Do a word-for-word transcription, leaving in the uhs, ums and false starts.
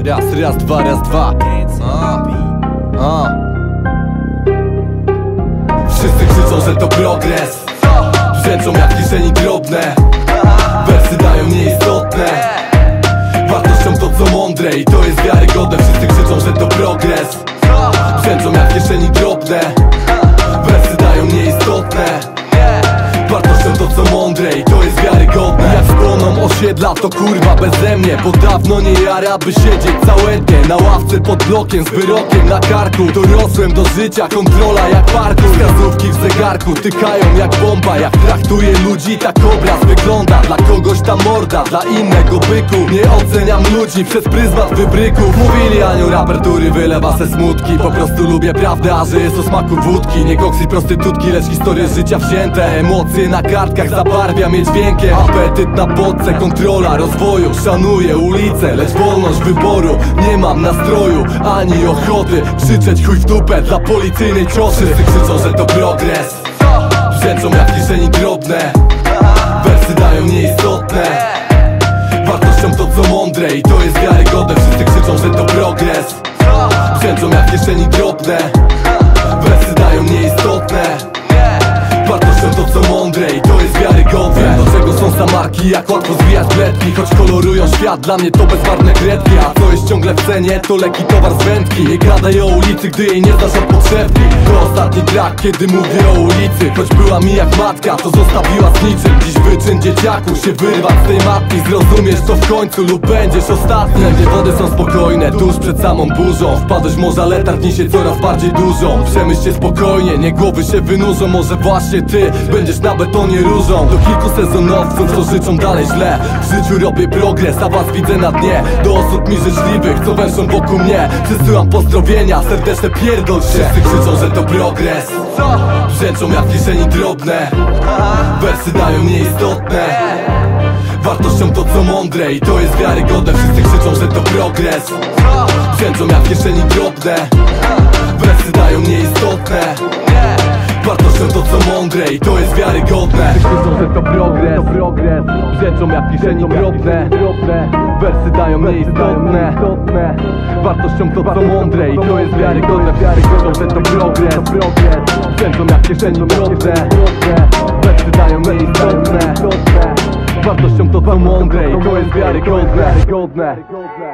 Raz, raz, dwa, raz, dwa. A, a. Wszyscy krzyczą, że to progres. Brzęczą jak kieszeni drobne. Wersy dają nieistotne. Wartością to co mądre i to jest wiarygodne. Wszyscy krzyczą, że to progres. Brzęczą jak kieszeni drobne. Wersy dają nieistotne. Wartością to co mądre i to jest wiarygodne. Jak spłoną osiedla to kurwa beze mnie, bo dawno nie jara by siedzieć całe dnie na ławce pod blokiem z wyrokiem na karku. Dorosłem do życia, kontrola jak parku. Wskazówki w zegarku tykają jak bomba. Jak traktuję ludzi, tak obraz wygląda. Dla kogoś ta morda, dla innego byku. Nie oceniam ludzi przez pryzmat wybryków. Mówili Aniu raper, który wylewa se smutki. Po prostu lubię prawdę, a że jest o smaku wódki. Nie koks i prostytutki, lecz historie życia wzięte. Emocje na kartkach zabarwia mieć dźwiękiem. Apetyt na bodce, kontrola rozwoju. Szanuję ulicę, lecz wolność wyboru. Nie mam nastroju, ani ochoty krzyczeć chuj w dupę dla policyjnej cioszy. Wszyscy krzyczą, że to progres. Brzęczą jak kieszeni drobne. Wersy dają nieistotne. Wartością to co mądre i to jest wiarygodne. Wszyscy krzyczą, że to progres. Brzęczą jak kieszeni drobne. Wersy dają nieistotne. Wartością to co mądre i to jest wiarygodne. Wiem do czego są samarki, jak łatwo zwijać bledki. Choć kolorują świat, dla mnie to bezbarwne kredki. A co jest ciągle w cenie, to leki towar z wędki. Nie gadaj o ulicy, gdy jej nie znasz od podszewki. To ostatni track, kiedy mówię o ulicy. Choć była mi jak matka, to zostawiła z niczym. Dziś wyczyn dzieciaku, się wyrwać z tej matki. Zrozumiesz to w końcu lub będziesz ostatni. Gdzie wody są spokojne, tuż przed samą burzą. Wpadłeś w morza, letarg niesie coraz bardziej dużą. Przemyśl się spokojnie, nie głowy się wynurzą. Może właśnie ty będziesz na betonie różą. Do kilku sezonowców, co życzą dalej źle. W życiu robię progres, a was widzę na dnie. Do osób mi życzliwych, co węszą wokół mnie, przesyłam pozdrowienia, serdeczne pierdol się. Wszyscy krzyczą, że to progres. Brzęczą jak kieszeni drobne. Wersy dają nieistotne. Wartością to co mądre i to jest wiarygodne. Wszyscy krzyczą, że to progres. Brzęczą jak kieszeni drobne. Wersy dają nieistotne. Wartością to co mądre i to jest wiarygodne. Krzyczą, że to progres, progres. Brzęczą jak kieszeni drobne. Wersy dają nieistotne. Wartością to co mądre i to jest wiarygodne. Krzyczą, że to progres, progres. Brzęczą jak kieszeni drobne. Wersy dają nieistotne. Wartością to co mądre i to jest wiarygodne.